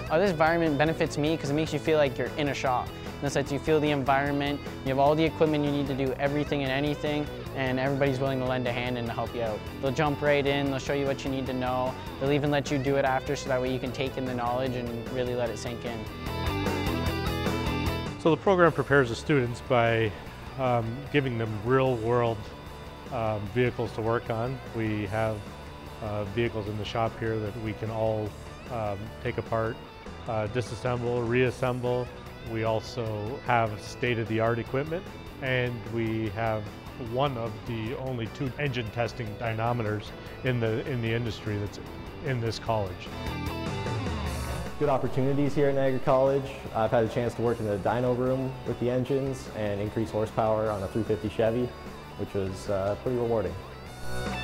This environment benefits me because it makes you feel like you're in a shop. In the sense you feel the environment, you have all the equipment you need to do everything and anything, and everybody's willing to lend a hand and to help you out. They'll jump right in, they'll show you what you need to know, they'll even let you do it after so that way you can take in the knowledge and really let it sink in. So the program prepares the students by giving them real-world vehicles to work on. We have vehicles in the shop here that we can all take apart, disassemble, reassemble. We also have state-of-the-art equipment, and we have one of the only 2 engine testing dynamometers in the industry that's in this college. Good opportunities here at Niagara College. I've had a chance to work in the dyno room with the engines and increase horsepower on a 350 Chevy, which was pretty rewarding.